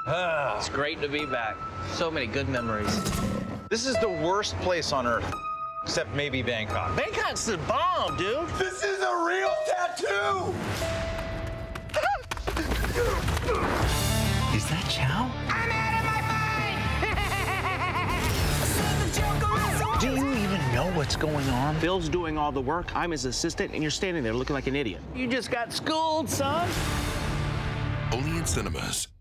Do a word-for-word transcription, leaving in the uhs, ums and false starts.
It's great to be back. So many good memories. This is the worst place on earth, except maybe Bangkok. Bangkok's the bomb, dude. This is a real tattoo! Is that Chow? I'm out of my mind! Do you even know what's going on? Bill's doing all the work. I'm his assistant, and you're standing there looking like an idiot. You just got schooled, son. Only in cinemas.